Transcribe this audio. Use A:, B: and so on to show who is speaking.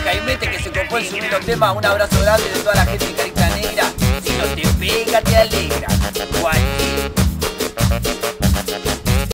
A: Caimete que se copó en subir los temas. Un abrazo grande de toda la gente de Carita Negra. Si no te pega, te alegra.